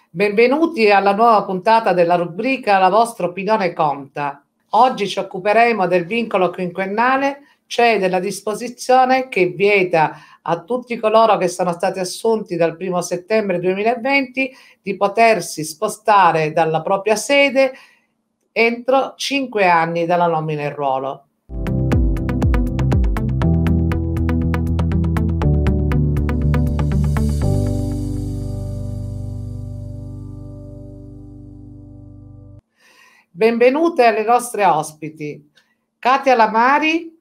Benvenuti alla nuova puntata della rubrica La vostra opinione conta. Oggi ci occuperemo del vincolo quinquennale, cioè della disposizione che vieta a tutti coloro che sono stati assunti dal 1° settembre 2020 di potersi spostare dalla propria sede entro 5 anni dalla nomina in ruolo. Benvenute alle nostre ospiti, Katia Lamari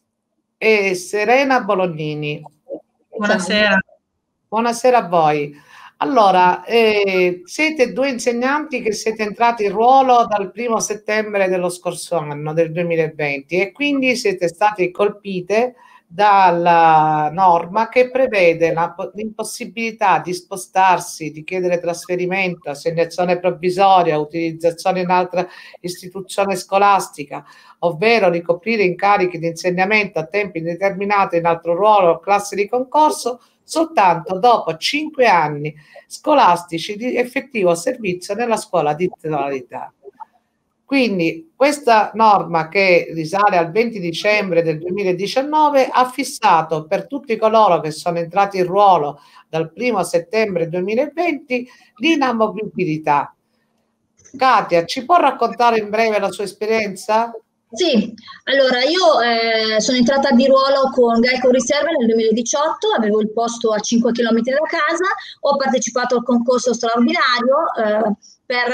e Serena Bolognini. Buonasera. Buonasera a voi. Allora, siete due insegnanti che siete entrati in ruolo dal 1° settembre dello scorso anno, del 2020, e quindi siete state colpite dalla norma che prevede l'impossibilità di spostarsi, di chiedere trasferimento, assegnazione provvisoria, utilizzazione in altra istituzione scolastica, ovvero ricoprire incarichi di insegnamento a tempo indeterminato in altro ruolo o classe di concorso soltanto dopo 5 anni scolastici di effettivo servizio nella scuola di titolarità. Quindi questa norma, che risale al 20 dicembre del 2019, ha fissato per tutti coloro che sono entrati in ruolo dal 1° settembre 2020 l'inamovibilità. Katia, ci può raccontare in breve la sua esperienza? Sì, allora io sono entrata di ruolo con Geico Riserve nel 2018, avevo il posto a 5 km da casa, ho partecipato al concorso straordinario per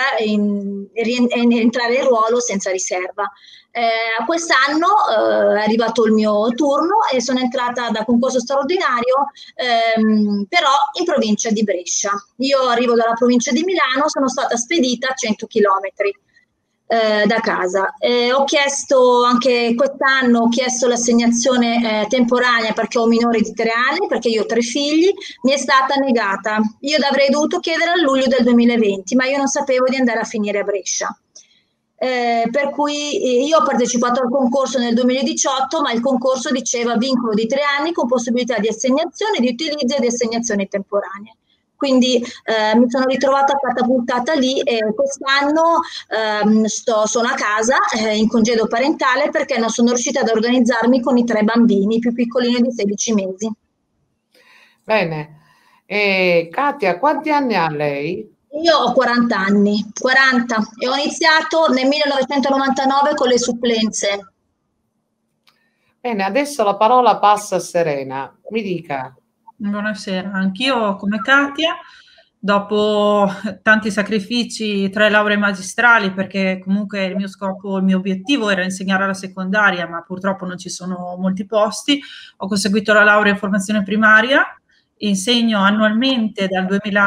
entrare in ruolo senza riserva. Quest'anno è arrivato il mio turno e sono entrata da concorso straordinario, però in provincia di Brescia. Io arrivo dalla provincia di Milano, sono stata spedita a 100 km. Da casa. Ho chiesto anche quest'anno, ho chiesto l'assegnazione temporanea perché ho minori di 3 anni, perché io ho 3 figli, mi è stata negata. Io l'avrei dovuto chiedere a luglio del 2020, ma io non sapevo di andare a finire a Brescia. Per cui io ho partecipato al concorso nel 2018, ma il concorso diceva vincolo di 3 anni con possibilità di assegnazione, di utilizzo e di assegnazione temporanea. Quindi mi sono ritrovata catapultata lì e quest'anno sono a casa in congedo parentale perché non sono riuscita ad organizzarmi con i 3 bambini più piccolini di 16 mesi. Bene. Katia, quanti anni ha lei? Io ho 40 anni, 40, e ho iniziato nel 1999 con le supplenze. Bene, adesso la parola passa a Serena. Mi dica. Buonasera, anch'io come Katia, dopo tanti sacrifici, 3 lauree magistrali, perché comunque il mio scopo, il mio obiettivo era insegnare alla secondaria, ma purtroppo non ci sono molti posti, ho conseguito la laurea in formazione primaria, insegno annualmente dal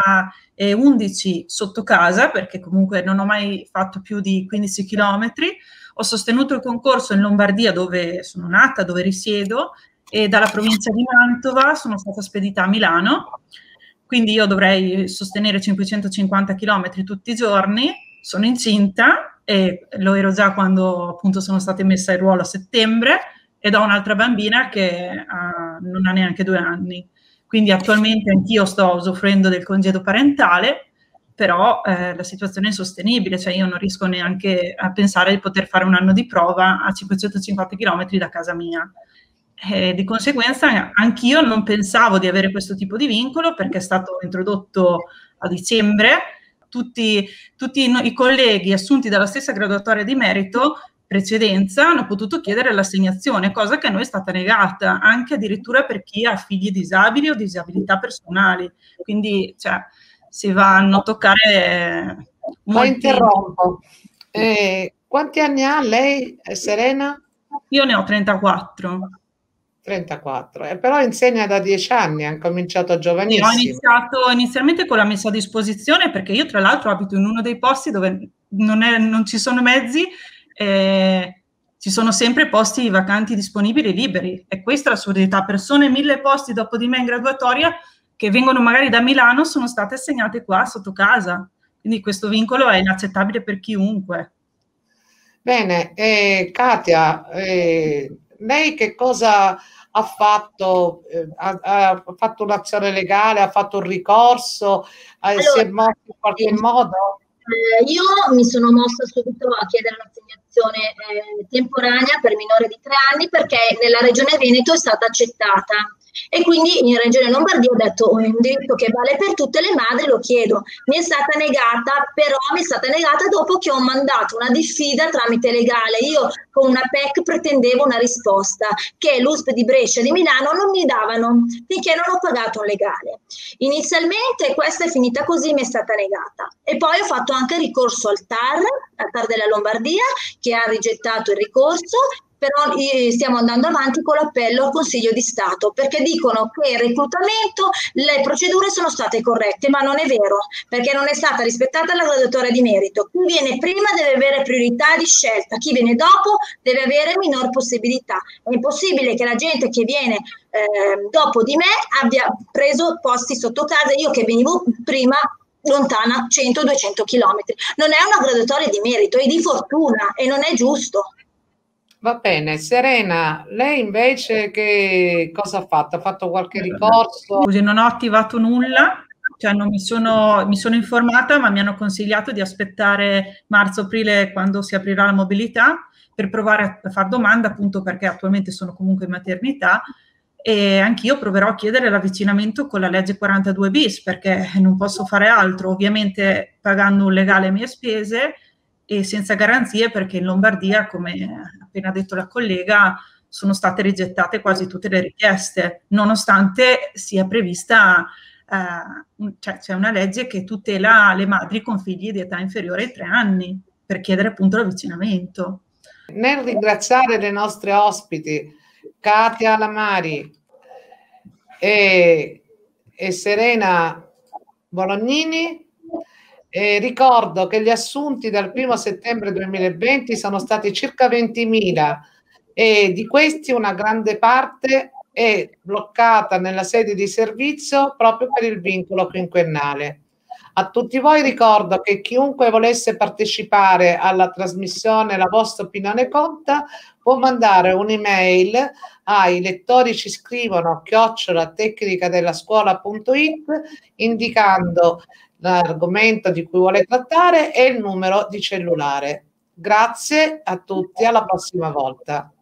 2011 sotto casa, perché comunque non ho mai fatto più di 15 chilometri, ho sostenuto il concorso in Lombardia dove sono nata, dove risiedo, e dalla provincia di Mantova sono stata spedita a Milano, quindi io dovrei sostenere 550 km tutti i giorni, sono incinta e lo ero già quando appunto sono stata messa in ruolo a settembre ed ho un'altra bambina che non ha neanche 2 anni, quindi attualmente anch'io sto usufruendo del congedo parentale, però la situazione è insostenibile, cioè io non riesco neanche a pensare di poter fare un anno di prova a 550 km da casa mia. Di conseguenza anch'io non pensavo di avere questo tipo di vincolo perché è stato introdotto a dicembre, tutti i colleghi assunti dalla stessa graduatoria di merito precedenza hanno potuto chiedere l'assegnazione, cosa che a noi è stata negata, anche addirittura per chi ha figli disabili o disabilità personali, quindi cioè, si vanno a toccare La interrompo. Quanti anni ha lei, Serena? Io ne ho 34. 34, però insegna da 10 anni, ha cominciato giovanissimo. Ho iniziato inizialmente con la messa a disposizione perché io tra l'altro abito in uno dei posti dove non ci sono mezzi, ci sono sempre posti vacanti disponibili liberi e questa è l'assurdità, persone 1000 posti dopo di me in graduatoria che vengono magari da Milano sono state assegnate qua sotto casa, quindi questo vincolo è inaccettabile per chiunque. Bene, Katia, lei che cosa ha fatto un'azione legale, ha fatto un ricorso, si è mosso in qualche modo? Io mi sono mossa subito a chiedere l'assegnazione temporanea per minore di 3 anni perché nella regione Veneto è stata accettata. E quindi in Regione Lombardia ho detto un diritto che vale per tutte le madri, lo chiedo. Mi è stata negata, però mi è stata negata dopo che ho mandato una diffida tramite legale. Io con una PEC pretendevo una risposta che l'USP di Brescia e di Milano non mi davano finché non ho pagato un legale. Inizialmente questa è finita così, mi è stata negata. E poi ho fatto anche ricorso al TAR della Lombardia, che ha rigettato il ricorso. Però stiamo andando avanti con l'appello al Consiglio di Stato perché dicono che il reclutamento, le procedure sono state corrette, ma non è vero perché non è stata rispettata la graduatoria di merito. Chi viene prima deve avere priorità di scelta, chi viene dopo deve avere minor possibilità. È impossibile che la gente che viene dopo di me abbia preso posti sotto casa, io che venivo prima lontana 100-200 chilometri. Non è una graduatoria di merito, è di fortuna e non è giusto. Va bene, Serena, lei invece che cosa ha fatto? Ha fatto qualche ricorso? Scusi, non ho attivato nulla, cioè non mi sono informata, ma mi hanno consigliato di aspettare marzo-aprile quando si aprirà la mobilità per provare a far domanda, appunto perché attualmente sono comunque in maternità e anch'io proverò a chiedere l'avvicinamento con la legge 42 bis perché non posso fare altro, ovviamente pagando un legale a mie spese e senza garanzie perché in Lombardia, come ha appena detto la collega, sono state rigettate quasi tutte le richieste, nonostante sia prevista, cioè c'è una legge che tutela le madri con figli di età inferiore ai 3 anni per chiedere appunto l'avvicinamento. Nel ringraziare le nostre ospiti, Katia Lamari e Serena Bolognini, ricordo che gli assunti dal 1 settembre 2020 sono stati circa 20.000 e di questi una grande parte è bloccata nella sede di servizio proprio per il vincolo quinquennale. A tutti voi ricordo che chiunque volesse partecipare alla trasmissione La vostra opinione conta può mandare un'email ai lettori ci scrivono @tecnicadellascuola.it indicando l'argomento di cui vuole trattare e il numero di cellulare. Grazie a tutti, alla prossima volta.